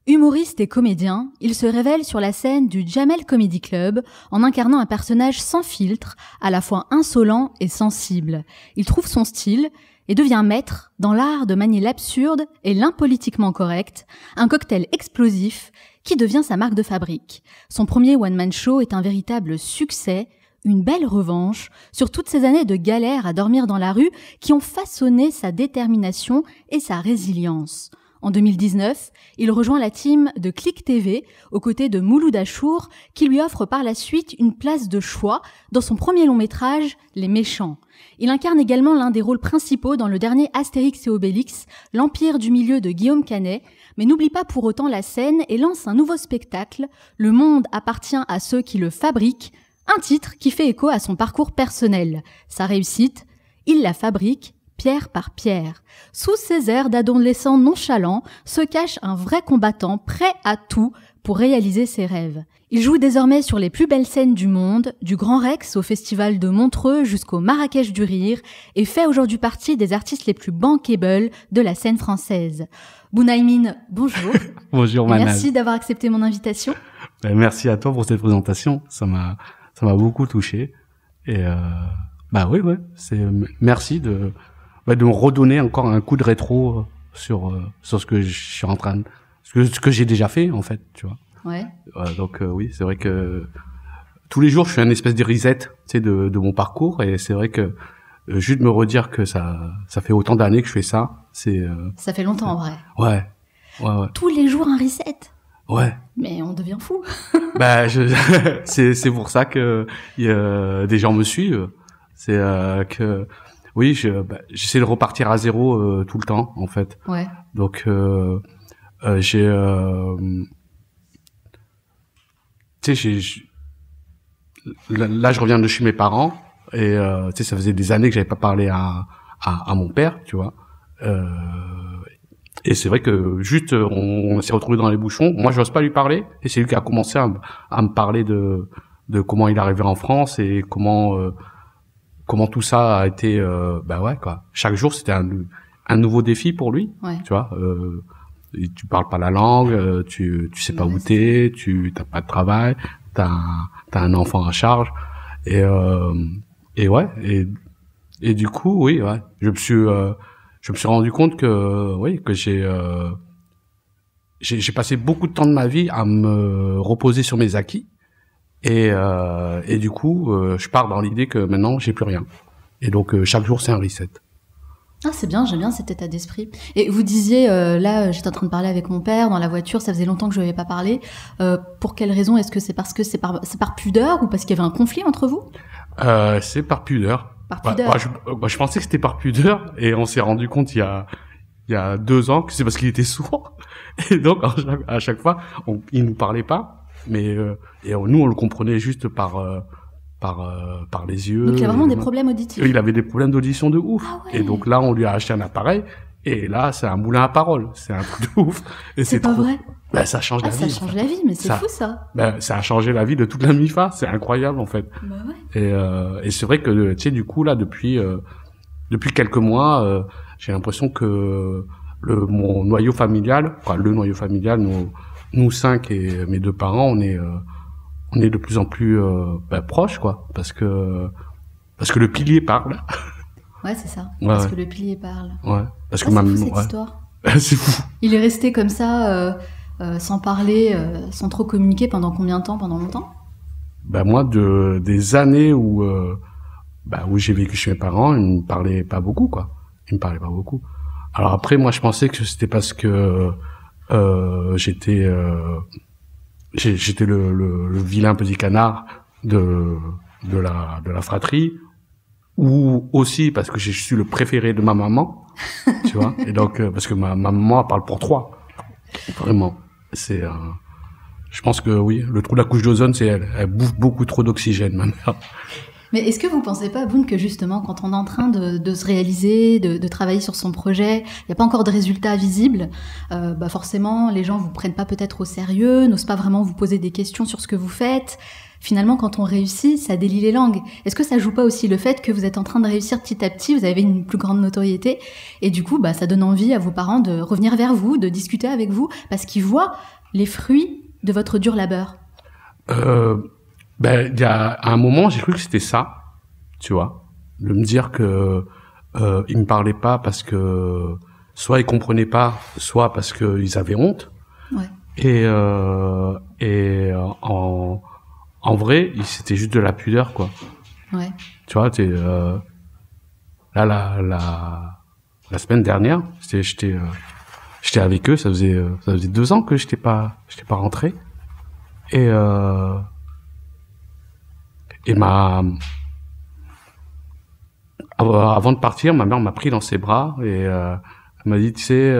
Humoriste et comédien, il se révèle sur la scène du Jamel Comedy Club en incarnant un personnage sans filtre, à la fois insolent et sensible. Il trouve son style et devient maître dans l'art de manier l'absurde et l'impolitiquement correct, un cocktail explosif qui devient sa marque de fabrique. Son premier one-man show est un véritable succès, une belle revanche sur toutes ces années de galère à dormir dans la rue qui ont façonné sa détermination et sa résilience. En 2019, il rejoint la team de Click TV aux côtés de Mouloud Achour qui lui offre par la suite une place de choix dans son premier long métrage, Les Méchants. Il incarne également l'un des rôles principaux dans le dernier Astérix et Obélix, L'Empire du Milieu de Guillaume Canet, mais n'oublie pas pour autant la scène et lance un nouveau spectacle, Le monde appartient à ceux qui le fabriquent, un titre qui fait écho à son parcours personnel. Sa réussite, il la fabrique pierre par pierre. Sous ces airs d'adolescent nonchalant se cache un vrai combattant prêt à tout pour réaliser ses rêves. Il joue désormais sur les plus belles scènes du monde, du Grand Rex au Festival de Montreux jusqu'au Marrakech du Rire, et fait aujourd'hui partie des artistes les plus bankable de la scène française. Bounaïmin, bonjour. Bonjour Manal. Merci d'avoir accepté mon invitation. Merci à toi pour cette présentation, ça m'a beaucoup touché. Et oui, merci de me redonner encore un coup de rétro sur ce que je suis en train de, ce que j'ai déjà fait en fait, tu vois. Ouais. Donc oui, c'est vrai que tous les jours je fais une espèce de reset, tu sais, de mon parcours, et c'est vrai que juste me redire que ça fait autant d'années que je fais ça, c'est ça fait longtemps en vrai. Ouais. Tous les jours un reset. Ouais. Mais on devient fou. C'est pour ça que des gens me suivent. C'est que oui, j'essaie de repartir à zéro tout le temps en fait. Ouais. Donc j'ai tu sais, là je reviens de chez mes parents et tu sais, ça faisait des années que j'avais pas parlé à mon père, tu vois. Et c'est vrai que juste on s'est retrouvé dans les bouchons. Moi, j'ose pas lui parler, et c'est lui qui a commencé à me parler de comment il est arrivé en France et comment tout ça a été quoi. Chaque jour, c'était un nouveau défi pour lui, ouais. Tu vois. Tu parles pas la langue, tu sais pas où t'es, tu t'as pas de travail, t'as un enfant à charge, et du coup, oui, ouais, je me suis rendu compte que j'ai passé beaucoup de temps de ma vie à me reposer sur mes acquis, et du coup je pars dans l'idée que maintenant j'ai plus rien, et donc chaque jour c'est un reset. Ah, c'est bien, j'aime bien cet état d'esprit. Et vous disiez, là, j'étais en train de parler avec mon père dans la voiture, ça faisait longtemps que je lui avais pas parlé. Pour quelle raison? Est-ce que c'est parce que c'est par pudeur ou parce qu'il y avait un conflit entre vous? C'est par pudeur. Par pudeur. Je pensais que c'était par pudeur, et on s'est rendu compte il y a 2 ans que c'est parce qu'il était sourd. Et donc à chaque fois, il nous parlait pas, mais et nous on le comprenait juste par les yeux. Donc il y a vraiment des problèmes auditifs. Il avait des problèmes d'audition de ouf. Ah ouais. Et donc là, on lui a acheté un appareil, et là, c'est un moulin à paroles. C'est un truc de ouf. Et c'est pas vrai. Ça change la vie. Ça change la vie, mais c'est fou ça. Ça a changé la vie de toute la MIFA. C'est incroyable en fait. Bah ouais. Et c'est vrai que tu sais, du coup là, depuis quelques mois, j'ai l'impression que mon noyau familial, le noyau familial, nous 5 et mes 2 parents, on est de plus en plus proches, quoi, parce que le pilier parle. Ouais, c'est ça. Ouais, parce que le pilier parle. Ouais. Parce que c'est fou cette histoire. C'est fou. Il est resté comme ça, sans parler, sans trop communiquer pendant combien de temps? Pendant longtemps? Moi, des années où j'ai vécu chez mes parents, ils me parlaient pas beaucoup, quoi. Ils me parlaient pas beaucoup. Alors après, moi, je pensais que c'était parce que j'étais le vilain petit canard de la fratrie, ou aussi parce que je suis le préféré de ma maman, tu vois. Et donc parce que ma maman elle parle pour 3, vraiment. Je pense que oui, le trou de la couche d'ozone, c'est elle bouffe beaucoup trop d'oxygène, ma mère. Mais est-ce que vous pensez pas, Boun, que justement, quand on est en train de se réaliser, de travailler sur son projet, il n'y a pas encore de résultats visibles, forcément, les gens vous prennent pas peut-être au sérieux, n'osent pas vraiment vous poser des questions sur ce que vous faites. Finalement, quand on réussit, ça délie les langues. Est-ce que ça joue pas aussi le fait que vous êtes en train de réussir petit à petit, vous avez une plus grande notoriété, et du coup, ça donne envie à vos parents de revenir vers vous, de discuter avec vous, parce qu'ils voient les fruits de votre dur labeur? Il y a un moment, j'ai cru que c'était ça, tu vois, de me dire que ils me parlaient pas parce que soit ils comprenaient pas, soit parce que ils avaient honte. Ouais. Et en vrai, c'était juste de la pudeur, quoi. Ouais. Tu vois, là la semaine dernière, j'étais avec eux, ça faisait 2 ans que j'étais pas rentré. Et avant de partir, ma mère m'a pris dans ses bras et elle m'a dit, tu sais,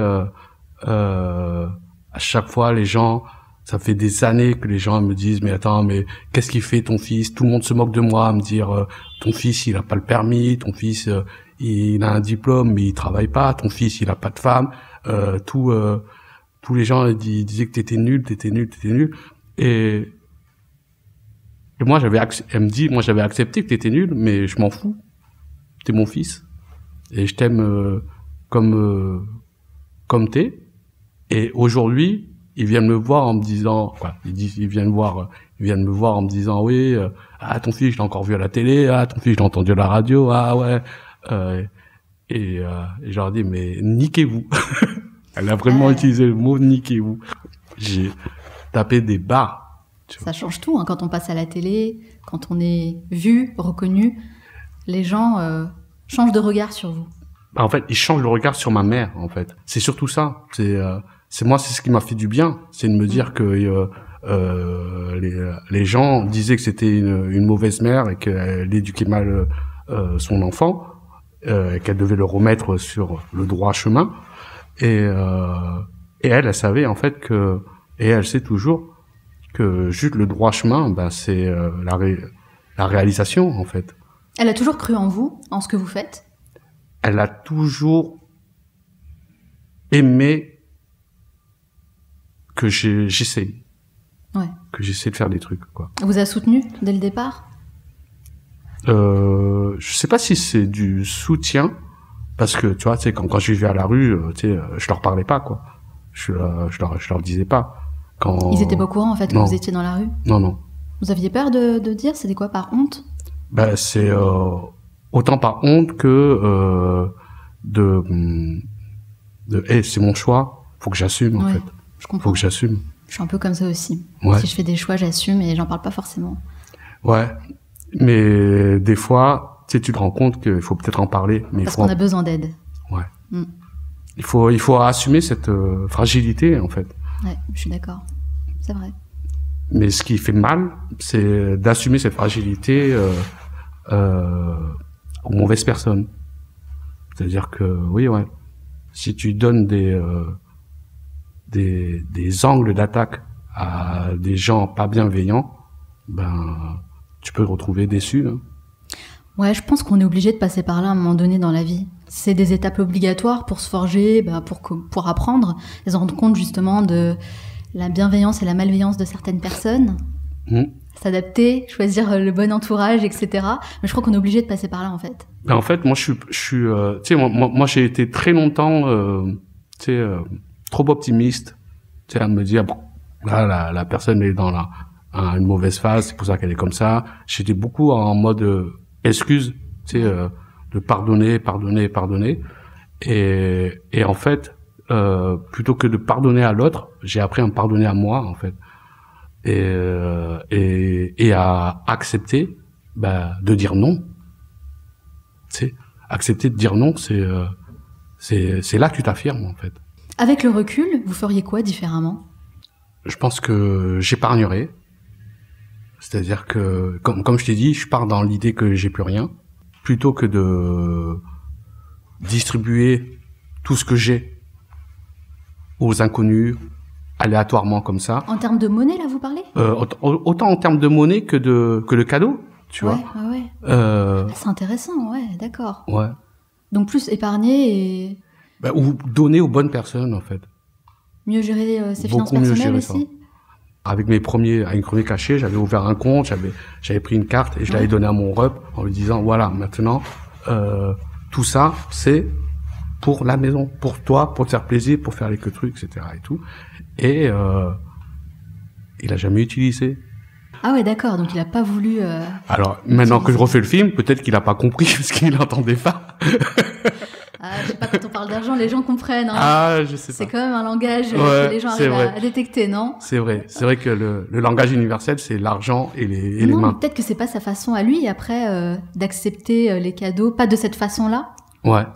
à chaque fois les gens, ça fait des années que les gens me disent, mais attends, mais qu'est-ce qu'il fait ton fils? Tout le monde se moque de moi, à me dire, ton fils il a pas le permis, ton fils il a un diplôme mais il travaille pas, ton fils il a pas de femme, tous les gens disaient que t'étais nul. Et moi elle me dit, moi j'avais accepté que t'étais nul, mais je m'en fous. T'es mon fils et je t'aime comme t'es. Et aujourd'hui, ils viennent me voir en me disant, quoi, ils viennent me voir en me disant, oui, ton fils je l'ai encore vu à la télé, ton fils je l'ai entendu à la radio, ouais. Et je leur dis, mais niquez-vous. Elle a vraiment utilisé le mot niquez-vous. J'ai tapé des barres. Ça change tout, hein, quand on passe à la télé, quand on est vu, reconnu, les gens changent de regard sur vous. En fait, ils changent le regard sur ma mère, en fait. C'est surtout ça. C'est ce qui m'a fait du bien, c'est de me dire que les gens disaient que c'était une mauvaise mère et qu'elle éduquait mal son enfant, qu'elle devait le remettre sur le droit chemin. Et elle savait en fait et elle sait toujours que juste le droit chemin, c'est la réalisation en fait. Elle a toujours cru en vous, en ce que vous faites? Elle a toujours aimé que j'essaye. Ouais. Que j'essaie de faire des trucs, quoi. Elle vous a soutenu dès le départ? Je sais pas si c'est du soutien, parce que, tu vois, tu sais, quand je vivais à la rue, je leur parlais pas, quoi. Je leur disais pas. Ils étaient pas au courant, en fait, que vous étiez dans la rue? Non. Vous aviez peur de dire? C'était quoi, par honte? C'est autant par honte que c'est mon choix, faut que j'assume, en fait. Je comprends. Faut que j'assume. Je suis un peu comme ça aussi. Ouais. Si je fais des choix, j'assume et j'en parle pas forcément. Ouais, mais des fois, tu te rends compte qu'il faut peut-être en parler. Mais parce qu'on a besoin d'aide. Ouais. Il faut assumer cette fragilité, en fait. Ouais, je suis d'accord. C'est vrai. Mais ce qui fait mal, c'est d'assumer cette fragilité aux mauvaises personnes. C'est-à-dire que, oui, ouais, si tu donnes des angles d'attaque à des gens pas bienveillants, tu peux te retrouver déçu. Hein. Ouais, je pense qu'on est obligé de passer par là à un moment donné dans la vie. C'est des étapes obligatoires pour se forger, pour apprendre, et se rendre compte justement de la bienveillance et la malveillance de certaines personnes, s'adapter, choisir le bon entourage, etc. Mais je crois qu'on est obligé de passer par là, en fait. En fait, moi, je suis, tu sais, moi, j'ai été très longtemps, trop optimiste, tu sais, à me dire, bon, là, la personne est dans une mauvaise phase, c'est pour ça qu'elle est comme ça. J'étais beaucoup en mode excuse, tu sais, de pardonner. Et en fait, plutôt que de pardonner à l'autre, j'ai appris à me pardonner à moi, en fait. Et à accepter, de dire non. Tu sais, accepter de dire non, c'est là que tu t'affirmes, en fait. Avec le recul, vous feriez quoi différemment? Je pense que j'épargnerai. C'est-à-dire que, comme je t'ai dit, je pars dans l'idée que j'ai plus rien. Plutôt que de distribuer tout ce que j'ai aux inconnus, aléatoirement comme ça. En termes de monnaie, là, vous parlez? Autant en termes de monnaie que de cadeaux. tu ouais, vois. ouais. C'est intéressant, ouais, d'accord. Ouais. Donc plus épargner et Bah, ou donner aux bonnes personnes, en fait. mieux gérer ses finances Beaucoup mieux personnelles gérer ça. aussi. Avec mes premiers cachets, j'avais ouvert un compte, j'avais pris une carte et je l'avais donné à mon rep en lui disant, voilà, maintenant, tout ça, c'est pour la maison, pour toi, pour te faire plaisir, pour faire quelques trucs, etc. et tout. Et il a jamais utilisé. Ah ouais, d'accord. Donc il a pas voulu. Alors maintenant que je refais le film, peut-être qu'il a pas compris parce qu'il entendait pas. Ah, je sais pas, quand on parle d'argent, les gens comprennent. Hein. Ah, je sais pas. C'est quand même un langage Ouais, que les gens c'est arrivent à détecter, non? C'est vrai que le langage universel, c'est l'argent et les Non, mains. mais peut-être que c'est pas sa façon à lui après d'accepter les cadeaux, pas de cette façon-là. Ouais.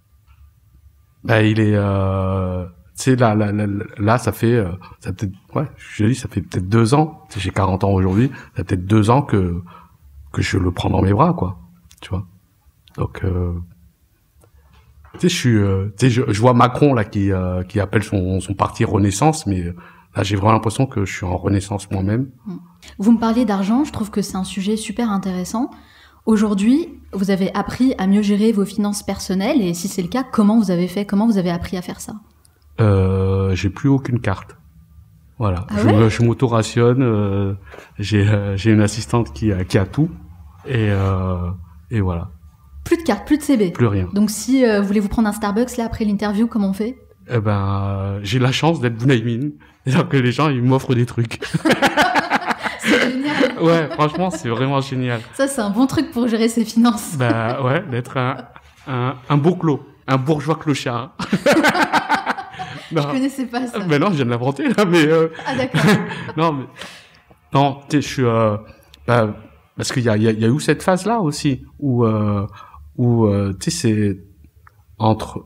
Bah il est, tu sais là ça fait, ça peut-être, ouais, je dis ça fait peut-être 2 ans. J'ai 40 ans aujourd'hui, ça fait peut-être 2 ans que je le prends dans mes bras, quoi. Tu vois. Donc tu sais, je vois Macron là qui appelle son parti Renaissance, mais là j'ai vraiment l'impression que je suis en Renaissance moi-même. Vous me parliez d'argent, je trouve que c'est un sujet super intéressant. Aujourd'hui, vous avez appris à mieux gérer vos finances personnelles, et si c'est le cas, comment vous avez fait? Comment vous avez appris à faire ça? J'ai plus aucune carte. Voilà, Ah ouais? je m'auto-rationne. J'ai une assistante qui a tout, et voilà. Plus de cartes, plus de CB. Plus rien. Donc si vous voulez vous prendre un Starbucks là après l'interview, comment on fait? Eh ben, j'ai la chance d'être Bounaïmin, c'est-à-dire que les gens ils m'offrent des trucs. C'est génial. Ouais, franchement, c'est vraiment génial. Ça, c'est un bon truc pour gérer ses finances. Bah ouais, d'être un beau clos, un bourgeois clochard. Je connaissais pas ça. Mais non, je viens de l'inventer là, mais Ah d'accord. non, tu sais, je suis bah, parce qu'il y a eu cette phase là aussi où tu sais, c'est entre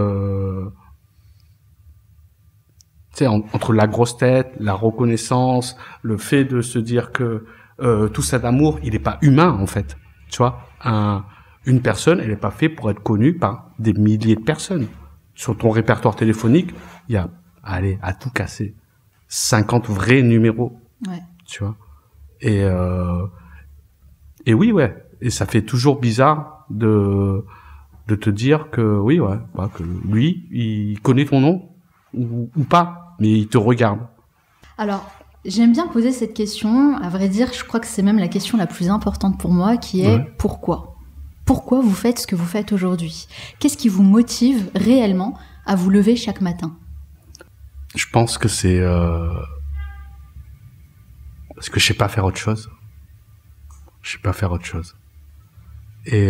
entre la grosse tête, la reconnaissance, le fait de se dire que tout cet amour, il est pas humain en fait. Tu vois, une personne, elle est pas faite pour être connue par des milliers de personnes. Sur ton répertoire téléphonique, il y a, allez, à tout casser, 50 vrais numéros. Ouais. Tu vois. Et oui, ouais. Et ça fait toujours bizarre de te dire que oui, ouais, bah, que lui, il connaît ton nom ou pas, mais il te regarde. Alors, j'aime bien poser cette question. À vrai dire, je crois que c'est même la question la plus importante pour moi, qui est pourquoi? Pourquoi vous faites ce que vous faites aujourd'hui? Qu'est-ce qui vous motive réellement à vous lever chaque matin? Je pense que c'est parce que je sais pas faire autre chose. Je sais pas faire autre chose. Et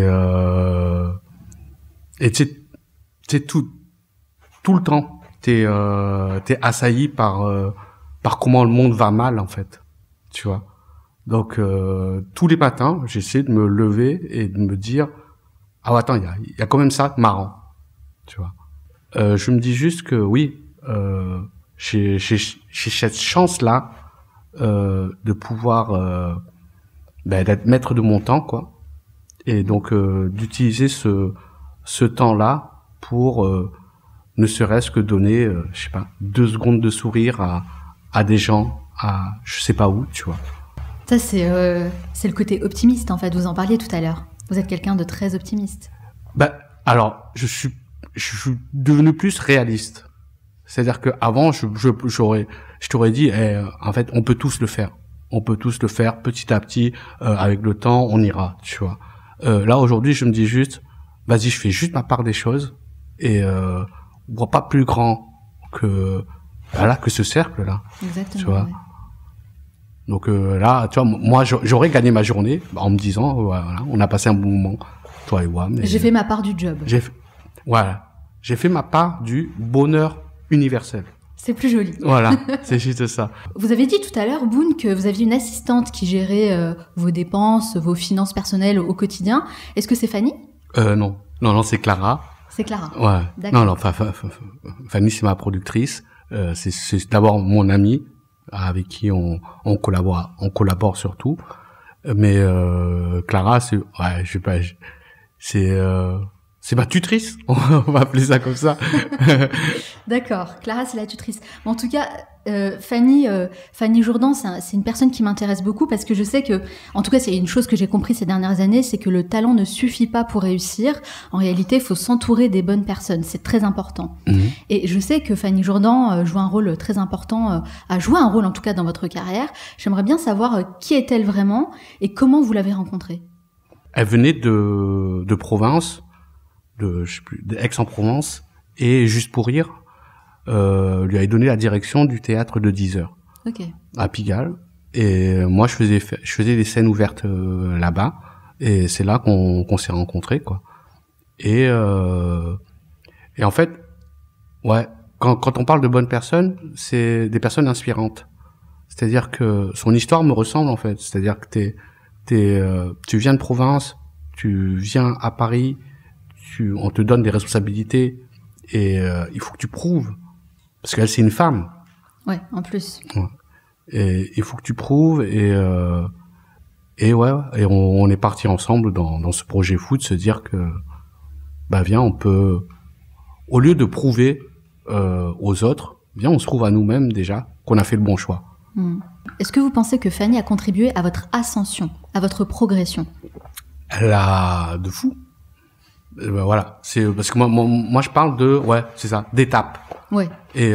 tu sais tout le temps, t'es assailli par comment le monde va mal en fait. Tu vois. Donc tous les matins, j'essaie de me lever et de me dire ah attends, il y a quand même ça de marrant. Tu vois. Je me dis juste que oui, j'ai cette chance-là de pouvoir d'être maître de mon temps, quoi. Et donc d'utiliser ce temps-là pour ne serait-ce que donner, je sais pas, 2 secondes de sourire à des gens, à je sais pas où, tu vois. Ça, c'est le côté optimiste, en fait. Vous en parliez tout à l'heure. Vous êtes quelqu'un de très optimiste. Bah, alors, je suis devenu plus réaliste. C'est-à-dire que avant, je t'aurais dit, en fait, on peut tous le faire. On peut tous le faire petit à petit, avec le temps, on ira, tu vois. Là, aujourd'hui, je me dis juste, vas-y, je fais juste ma part des choses, et on voit pas plus grand que ce cercle-là. Exactement. Tu vois. Ouais. Donc là, tu vois, moi, j'aurais gagné ma journée en me disant, voilà, on a passé un bon moment, toi et moi. J'ai fait ma part du job. J'ai fait ma part du bonheur universel. C'est plus joli. Voilà, c'est juste ça. Vous avez dit tout à l'heure, Boone, que vous aviez une assistante qui gérait vos dépenses, vos finances personnelles au quotidien. Est-ce que c'est Fanny? Non, c'est Clara. C'est Clara. Ouais. D'accord. Non, Fanny, c'est ma productrice. C'est d'abord mon amie avec qui on collabore surtout. Mais Clara, c'est C'est ma tutrice, on va appeler ça comme ça. D'accord, Clara, c'est la tutrice. En tout cas, Fanny Jourdan, c'est une personne qui m'intéresse beaucoup parce que je sais que, en tout cas, c'est une chose que j'ai compris ces dernières années, c'est que le talent ne suffit pas pour réussir. En réalité, il faut s'entourer des bonnes personnes. C'est très important. Et je sais que Fanny Jourdan joue un rôle très important, a joué un rôle en tout cas dans votre carrière. J'aimerais bien savoir qui est-elle vraiment et comment vous l'avez rencontrée. Elle venait de province, d'Aix-en-Provence, et Juste pour rire, lui avait donné la direction du théâtre de 10 heures. Okay. À Pigalle. Et moi, je faisais des scènes ouvertes là-bas. Et c'est là qu'on s'est rencontrés, quoi. Et en fait, ouais, quand on parle de bonnes personnes, c'est des personnes inspirantes. C'est-à-dire que son histoire me ressemble, en fait. C'est-à-dire que tu viens de province, tu viens à Paris, on te donne des responsabilités et il faut que tu prouves. Parce qu'elle, c'est une femme. Ouais, en plus. Ouais. Et il faut que tu prouves et on est partis ensemble dans ce projet fou de se dire que, bah viens, on peut, au lieu de prouver aux autres, viens, on se prouve à nous-mêmes déjà qu'on a fait le bon choix. Est-ce que vous pensez que Fanny a contribué à votre ascension, à votre progression? Elle a de fou. Voilà, c'est parce que moi je parle de c'est ça, d'étapes. Ouais. Et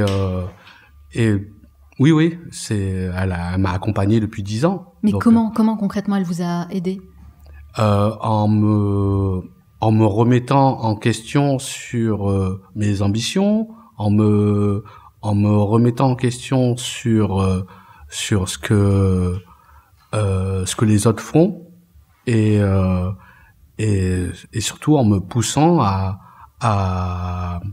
oui, elle m'a accompagné depuis 10 ans. Mais donc, comment concrètement elle vous a aidé? En me remettant en question sur mes ambitions, en me remettant en question sur ce que les autres font et surtout en me poussant à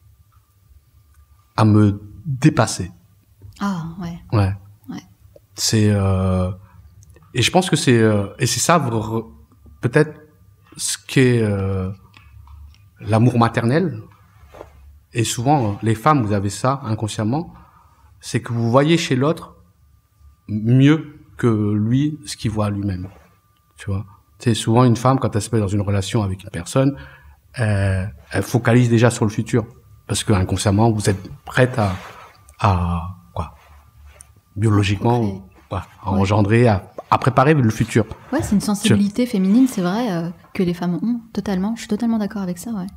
me dépasser. Ah ouais. Ouais. C'est et je pense que c'est ça peut-être ce qu'est l'amour maternel. Et souvent les femmes, vous avez ça inconsciemment, c'est que vous voyez chez l'autre mieux que lui ce qu'il voit lui-même. Tu vois. C'est souvent une femme, quand elle se met dans une relation avec une personne, elle focalise déjà sur le futur. Parce que inconsciemment, vous êtes prête à biologiquement, à engendrer, à préparer le futur. Ouais, c'est une sensibilité féminine, c'est vrai, que les femmes ont, totalement. Je suis totalement d'accord avec ça, ouais.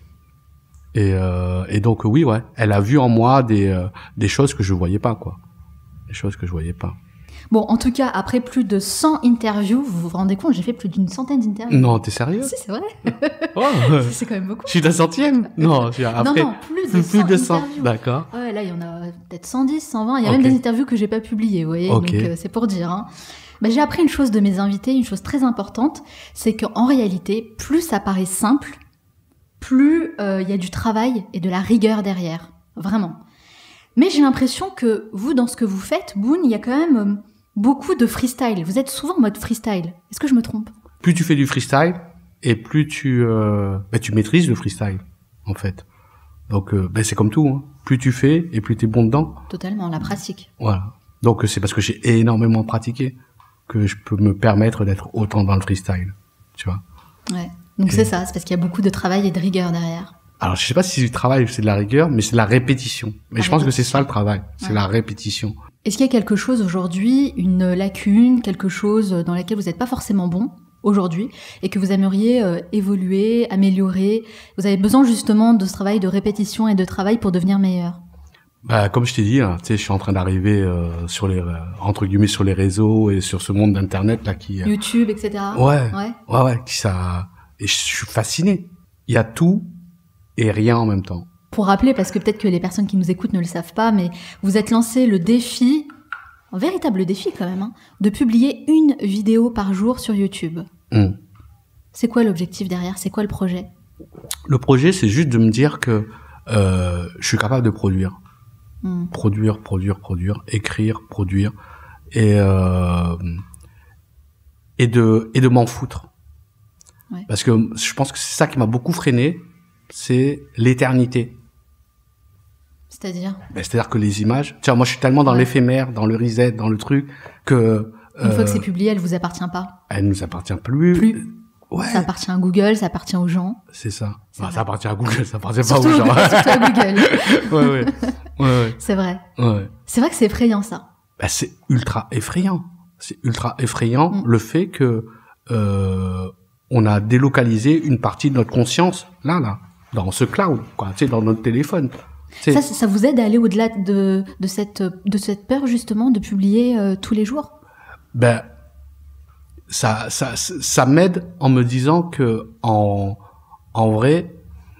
Et donc, oui, elle a vu en moi des choses que je voyais pas, quoi. Des choses que je voyais pas. Bon, en tout cas, après plus de 100 interviews, vous vous rendez compte, j'ai fait plus d'une centaine d'interviews. Non, t'es sérieux? Si, c'est vrai. Oh, c'est quand même beaucoup. Je suis la 100e? Non, après. Non, plus de 100 interviews. D'accord. Ouais, là, il y en a peut-être 110, 120. Il y a même des interviews que j'ai pas publiées, vous voyez. Donc, c'est pour dire, hein. Bah, j'ai appris une chose de mes invités, une chose très importante, c'est qu'en réalité, plus ça paraît simple, plus il y a du travail et de la rigueur derrière. Vraiment. Mais j'ai l'impression que vous, dans ce que vous faites, Boone, il y a quand même beaucoup de freestyle. Vous êtes souvent en mode freestyle. Est-ce que je me trompe? Plus tu fais du freestyle, et plus tu maîtrises le freestyle, en fait. Donc, c'est comme tout, hein. Plus tu fais, et plus t'es bon dedans. Totalement, la pratique. Voilà. Donc, c'est parce que j'ai énormément pratiqué que je peux me permettre d'être autant dans le freestyle. Tu vois? Ouais. Donc c'est ça, c'est parce qu'il y a beaucoup de travail et de rigueur derrière. Alors, je sais pas si le travail, c'est de la rigueur, mais c'est de la répétition. Mais je pense que c'est ça le travail. C'est la répétition. Est-ce qu'il y a quelque chose aujourd'hui, une lacune, quelque chose dans laquelle vous n'êtes pas forcément bon aujourd'hui et que vous aimeriez évoluer, améliorer? Vous avez besoin justement de ce travail de répétition et de travail pour devenir meilleur? Bah, comme je t'ai dit, tu sais, je suis en train d'arriver sur les entre guillemets sur les réseaux et sur ce monde d'internet là qui YouTube, etc. Ouais, qui ça. Et je suis fasciné. Il y a tout et rien en même temps. Pour rappeler, parce que peut-être que les personnes qui nous écoutent ne le savent pas, mais vous êtes lancé le défi, un véritable défi quand même, hein, de publier une vidéo par jour sur YouTube. C'est quoi l'objectif derrière? C'est quoi le projet? Le projet, c'est juste de me dire que je suis capable de produire. Produire, écrire, produire, et de m'en foutre. Ouais. Parce que je pense que c'est ça qui m'a beaucoup freiné, c'est l'éternité. C'est-à-dire? C'est-à-dire que les images, tu vois, moi je suis tellement dans l'éphémère, dans le reset, dans le truc, que... Une fois que c'est publié, elle vous appartient pas? Elle nous appartient plus. Ouais. Ça appartient à Google, ça appartient aux gens. C'est ça. C'est Bah, vrai. ça appartient à Google, ça appartient Surtout, pas aux gens. surtout à Google. Ouais. C'est vrai. Ouais. C'est vrai que c'est effrayant, ça. Bah, c'est ultra effrayant. C'est ultra effrayant le fait que on a délocalisé une partie de notre conscience là dans ce cloud, quoi, tu sais, dans notre téléphone. Ça vous aide à aller au-delà de cette peur justement de publier tous les jours? Ben ça m'aide en me disant que en vrai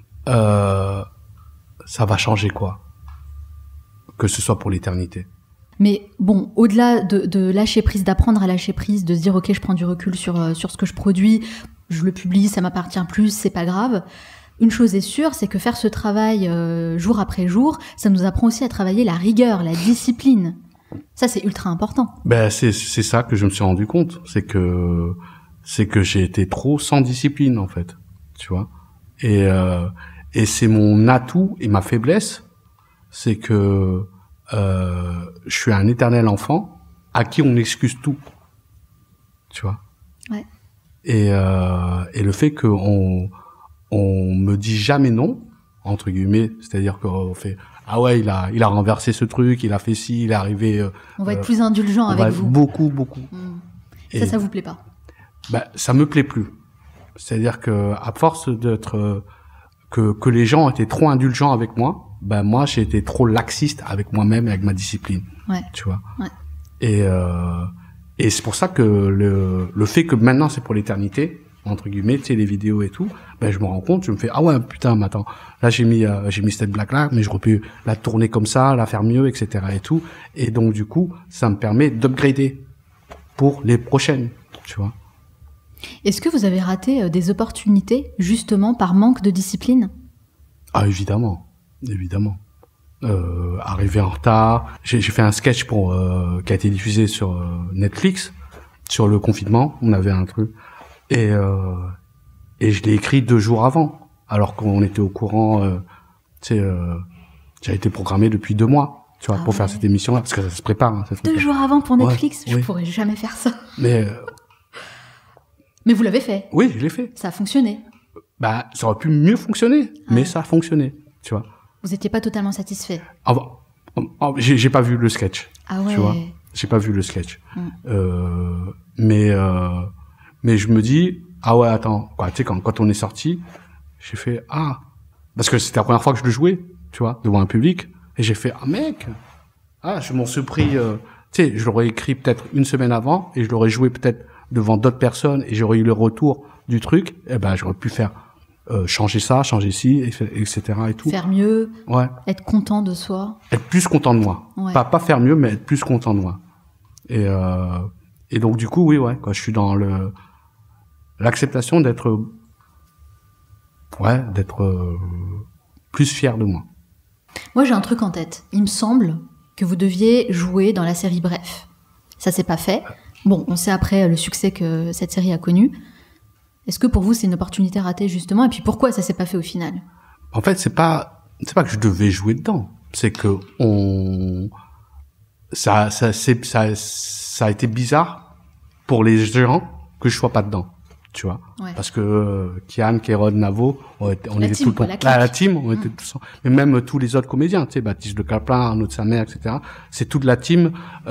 ça va changer quoi, que ce soit pour l'éternité. Mais bon, au-delà de lâcher prise, d'apprendre à lâcher prise, de se dire ok, je prends du recul sur ce que je produis, je le publie, ça m'appartient plus, c'est pas grave. Une chose est sûre, c'est que faire ce travail jour après jour, ça nous apprend aussi à travailler la rigueur, la discipline. Ça, c'est ultra important. Ben c'est ça que je me suis rendu compte, c'est que j'ai été trop sans discipline en fait, tu vois. Et c'est mon atout et ma faiblesse, c'est que je suis un éternel enfant à qui on excuse tout, tu vois. Ouais. Et le fait que on me dit jamais non, entre guillemets, c'est-à-dire qu'on fait ah ouais, il a renversé ce truc, il a fait ci, il est arrivé. On va être plus indulgent avec vous. Beaucoup. Et ça vous plaît pas? Ben ça me plaît plus. C'est-à-dire que à force d'être que les gens étaient trop indulgents avec moi, ben moi j'ai été trop laxiste avec moi-même et avec ma discipline. Ouais. Tu vois. Ouais. Et c'est pour ça que le fait que maintenant c'est pour l'éternité, entre guillemets, tu sais, les vidéos et tout, ben je me rends compte, je me fais ah ouais putain, mais attends, là j'ai mis cette blague là, mais j'aurais pu la tourner comme ça, la faire mieux, etc. et tout. Et donc du coup, ça me permet d'upgrader pour les prochaines, tu vois. Est-ce que vous avez raté des opportunités justement par manque de discipline? Ah évidemment. Arrivé en retard, j'ai fait un sketch pour qui a été diffusé sur Netflix sur le confinement. On avait un truc et je l'ai écrit 2 jours avant, alors qu'on était au courant. J'ai été programmé depuis 2 mois, tu vois, pour faire cette émission-là, parce que ça se prépare. Hein, 2 jours avant pour Netflix, ouais, je pourrais jamais faire ça. Mais vous l'avez fait. Oui, je l'ai fait. Ça a fonctionné. Bah, ça aurait pu mieux fonctionner, mais ça a fonctionné, tu vois. Vous étiez pas totalement satisfait? J'ai pas vu le sketch. Ah ouais. Tu vois, j'ai pas vu le sketch. Mais je me dis ah ouais attends quoi, tu sais quand on est sorti, j'ai fait ah parce que c'était la première fois que je le jouais, tu vois, devant un public, et j'ai fait ah mec, je m'en suis pris, tu sais, je l'aurais écrit peut-être une semaine avant et je l'aurais joué peut-être devant d'autres personnes et j'aurais eu le retour du truc, et ben j'aurais pu faire changer ça, changer ci, etc. et tout. Faire mieux. Ouais. Être content de soi. Être plus content de moi. Ouais. Pas faire mieux, mais être plus content de moi. Et donc du coup, oui, ouais, quoi, je suis dans l'acceptation d'être plus fier de moi. Moi, j'ai un truc en tête. Il me semble que vous deviez jouer dans la série Bref. Ça s'est pas fait. Bon, on sait après le succès que cette série a connu. Est-ce que pour vous, c'est une opportunité ratée, justement? Et puis pourquoi ça s'est pas fait au final? En fait, c'est pas que je devais jouer dedans. C'est que ça a été bizarre pour les gens que je sois pas dedans, tu vois. Ouais. Parce que Kian, Kéron, Navo, on était tout le temps. La team, on était tous, mais même tous les autres comédiens, tu sais, Baptiste de Caplin, Arnaud de sa mère, etc. C'est toute la team,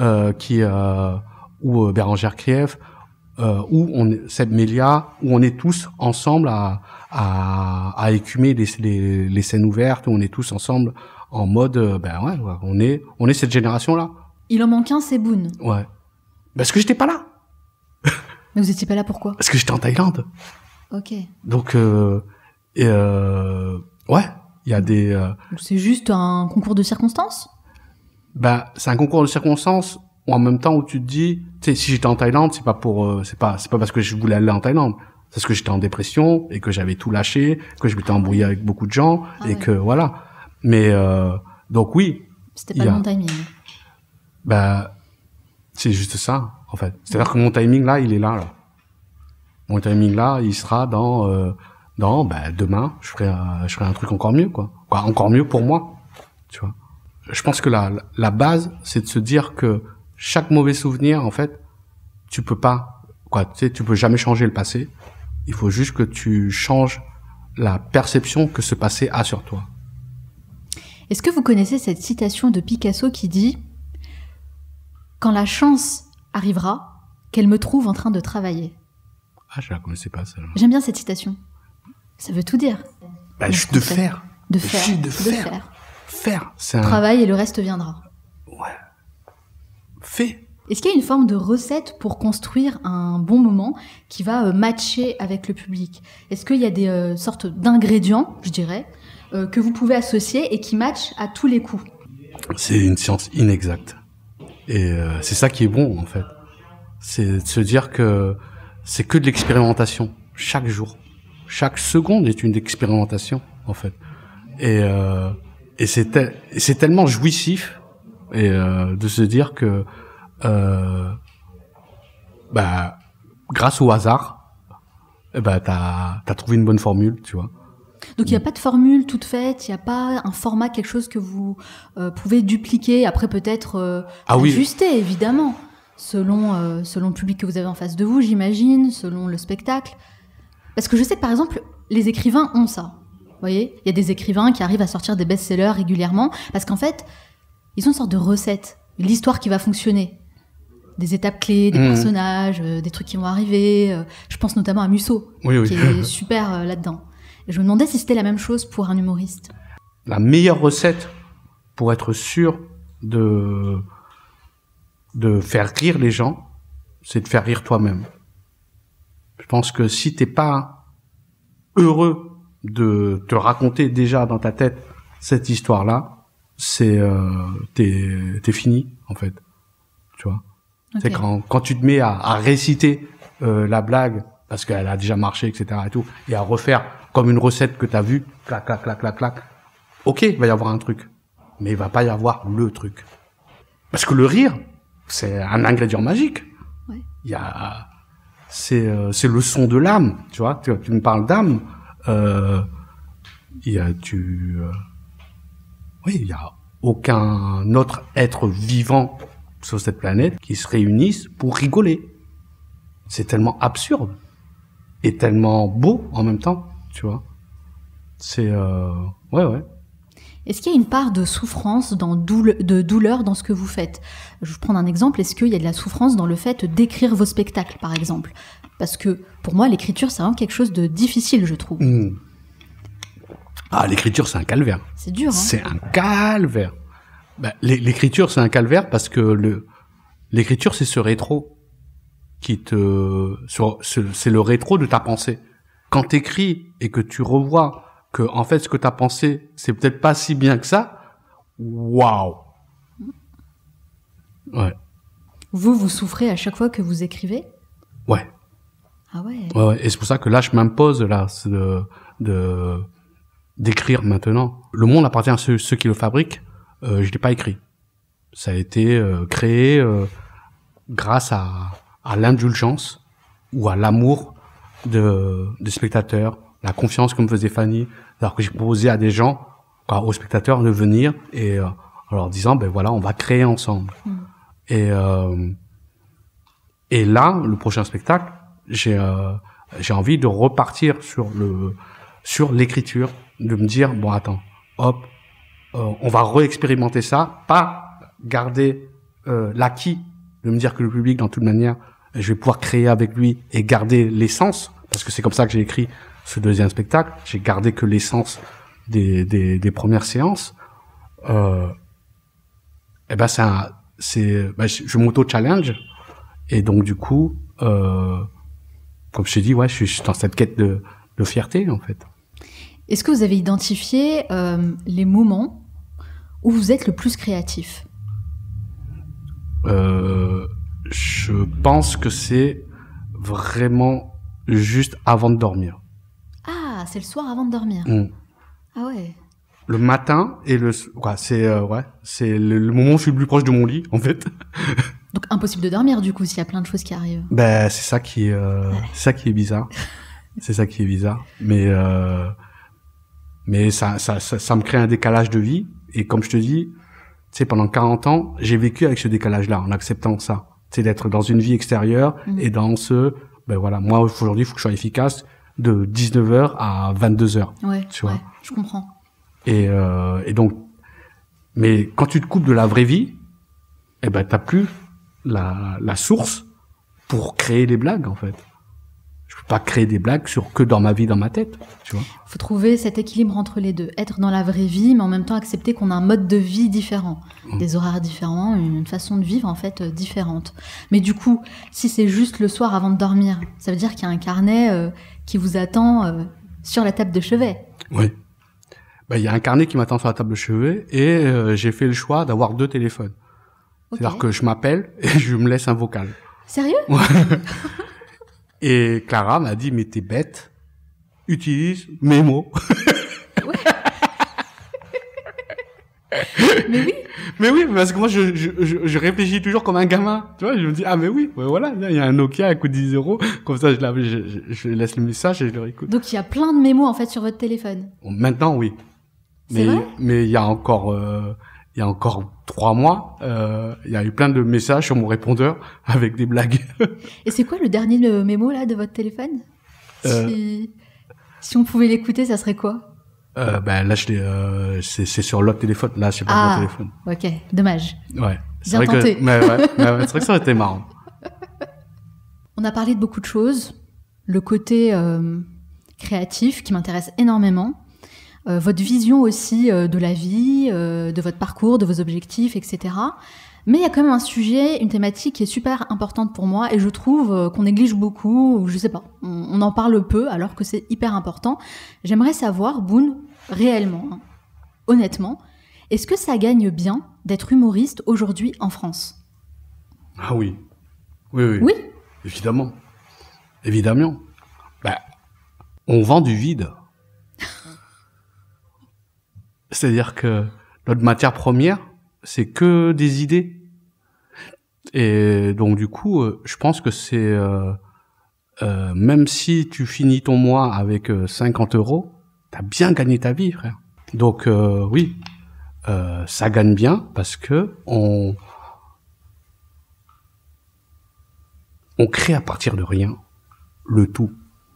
ou Bérangère Krief, où Seb Melia, où on est tous ensemble à écumer les scènes ouvertes, où on est tous ensemble en mode, on est cette génération-là. Il en manque un, c'est Boone. Ouais. Parce que j'étais pas là. Mais vous étiez pas là, pourquoi? Parce que j'étais en Thaïlande. Ok. Donc, ouais, il y a des... Donc c'est juste un concours de circonstances? C'est un concours de circonstances, ou en même temps où tu te dis, tu sais, si j'étais en Thaïlande, c'est pas parce que je voulais aller en Thaïlande. C'est parce que j'étais en dépression, et que j'avais tout lâché, que je m'étais embrouillé avec beaucoup de gens, que voilà. Mais, donc oui. C'était pas le bon timing. C'est juste ça, en fait. C'est-à-dire que mon timing là, il est là. Mon timing là, il sera dans demain, je ferai un truc encore mieux, quoi. Encore mieux pour moi, tu vois. Je pense que la base, c'est de se dire que chaque mauvais souvenir, en fait, tu peux jamais changer le passé, Il faut juste que tu changes la perception que ce passé a sur toi. Est-ce que vous connaissez cette citation de Picasso qui dit « Quand la chance arrivera, qu'elle me trouve en train de travailler ». Ah, je la connaissais pas, celle-là. J'aime bien cette citation. Ça veut tout dire. Bah, juste de faire. De faire. Juste de faire. Faire. C'est un... Travail et le reste viendra. Ouais. Fais. Est-ce qu'il y a une forme de recette pour construire un bon moment qui va matcher avec le public? Est-ce qu'il y a des sortes d'ingrédients, je dirais, que vous pouvez associer et qui matchent à tous les coups? C'est une science inexacte. Et c'est ça qui est bon, en fait. C'est de se dire que c'est que de l'expérimentation. Chaque jour. Chaque seconde est une expérimentation, en fait. Et c'est tellement jouissif et de se dire que grâce au hasard, t'as trouvé une bonne formule, tu vois. Donc il n'y a pas de formule toute faite, il n'y a pas un format, quelque chose que vous pouvez dupliquer, après peut-être ajuster, évidemment, selon le public que vous avez en face de vous, j'imagine, selon le spectacle. Parce que je sais que par exemple, les écrivains ont ça. Vous voyez, il y a des écrivains qui arrivent à sortir des best-sellers régulièrement, parce qu'en fait, ils ont une sorte de recette, l'histoire qui va fonctionner. Des étapes clés, des personnages, des trucs qui vont arriver. Je pense notamment à Musso, qui est super là-dedans. Et je me demandais si c'était la même chose pour un humoriste. La meilleure recette pour être sûr de faire rire les gens, c'est de faire rire toi-même. Je pense que si t'es pas heureux de te raconter déjà dans ta tête cette histoire-là, t'es fini, en fait. Tu vois. Okay. C'est quand tu te mets à réciter la blague parce qu'elle a déjà marché, etc. et tout, et à refaire comme une recette que t'as vue, clac, clac, clac, clac, clac. Ok, il va y avoir un truc, mais il va pas y avoir le truc. Parce que le rire, c'est un ingrédient magique. Ouais. C'est le son de l'âme, tu vois. Tu me parles d'âme. Il y a aucun autre être vivant sur cette planète qui se réunissent pour rigoler. C'est tellement absurde et tellement beau en même temps, tu vois. C'est ouais. Est-ce qu'il y a une part de souffrance, de douleur dans ce que vous faites? Je vais prendre un exemple. Est-ce qu'il y a de la souffrance dans le fait d'écrire vos spectacles, par exemple? Parce que pour moi, l'écriture, c'est vraiment quelque chose de difficile, je trouve. Ah, l'écriture, c'est un calvaire. C'est dur, hein. C'est un calvaire. L'écriture, c'est un calvaire parce que l'écriture, c'est ce rétro c'est le rétro de ta pensée. Quand t'écris et que tu revois que, en fait, ce que t'as pensé, c'est peut-être pas si bien que ça, waouh! Ouais. Vous souffrez à chaque fois que vous écrivez? Ouais. Ah ouais. Ouais. Et c'est pour ça que là, je m'impose, là, d'écrire maintenant. Le monde appartient à ceux qui le fabriquent. Je l'ai pas écrit. Ça a été créé grâce à l'indulgence ou à l'amour des spectateurs, la confiance que me faisait Fanny, alors que j'ai proposé à des gens, aux spectateurs, de venir et en leur disant, voilà, on va créer ensemble. Et là, le prochain spectacle, j'ai envie de repartir sur l'écriture, de me dire, bon, attends, hop, on va réexpérimenter ça, pas garder l'acquis, de me dire que le public, dans toute manière, je vais pouvoir créer avec lui et garder l'essence, parce que c'est comme ça que j'ai écrit ce deuxième spectacle. J'ai gardé que l'essence des premières séances. Je m'auto-challenge et donc du coup, comme je t'ai dit, ouais, je suis dans cette quête de fierté en fait. Est-ce que vous avez identifié les moments où vous êtes le plus créatif? Je pense que c'est vraiment juste avant de dormir. Ah, c'est le soir avant de dormir. Ah ouais. Le matin et c'est le moment où je suis le plus proche de mon lit en fait. Donc impossible de dormir du coup s'il y a plein de choses qui arrivent. C'est ça qui est bizarre. C'est ça qui est bizarre. Mais ça me crée un décalage de vie et comme je te dis, tu sais, pendant 40 ans, j'ai vécu avec ce décalage-là en acceptant ça. C'est d'être dans une vie extérieure et dans moi aujourd'hui, il faut que je sois efficace, de 19h à 22h. Ouais, tu vois. ouais, je comprends. Et donc, mais quand tu te coupes de la vraie vie, eh ben, t'as plus la source pour créer des blagues, en fait. Je peux pas créer des blagues que dans ma vie, dans ma tête, tu vois. Faut trouver cet équilibre entre les deux. Être dans la vraie vie, mais en même temps accepter qu'on a un mode de vie différent. Des horaires différents, une façon de vivre, en fait, différente. Mais du coup, si c'est juste le soir avant de dormir, ça veut dire qu'il y a un carnet qui vous attend sur la table de chevet. Oui. Ben, il y a un carnet qui m'attend sur la table de chevet et j'ai fait le choix d'avoir 2 téléphones. Okay. C'est-à-dire que je m'appelle et je me laisse un vocal. Sérieux? Ouais. Et Clara m'a dit, mais t'es bête, utilise mes mots. Ouais. Mais oui. Mais oui, parce que moi, je réfléchis toujours comme un gamin. Tu vois, je me dis, ah, mais oui, ouais, voilà, il y a un Nokia, elle coûte 10 €. Comme ça, je laisse le message et je le réécoute. Donc, il y a plein de mémos, en fait, sur votre téléphone. Bon, maintenant, oui. C'est vrai? Mais il y a encore 3 mois, il y a eu plein de messages sur mon répondeur avec des blagues. Et c'est quoi le dernier mémo, là, de votre téléphone? Si on pouvait l'écouter, ça serait quoi? Ben là, c'est sur l'autre téléphone. Là, c'est pas mon téléphone. Ok, dommage. Ouais. Bien tenté. Mais c'est vrai que ça aurait été marrant. On a parlé de beaucoup de choses. Le côté créatif qui m'intéresse énormément. Votre vision aussi de la vie, de votre parcours, de vos objectifs, etc. Mais il y a quand même un sujet, une thématique qui est super importante pour moi et je trouve qu'on néglige beaucoup, ou je sais pas, on en parle peu alors que c'est hyper important. J'aimerais savoir, Boun, réellement, hein, honnêtement, est-ce que ça gagne bien d'être humoriste aujourd'hui en France? Ah oui. Oui. Oui. Évidemment. Évidemment. Ben, on vend du vide. C'est-à-dire que notre matière première, c'est que des idées. Et donc du coup, je pense que c'est même si tu finis ton mois avec 50 €, t'as bien gagné ta vie, frère. Donc oui, ça gagne bien parce que on crée à partir de rien le tout.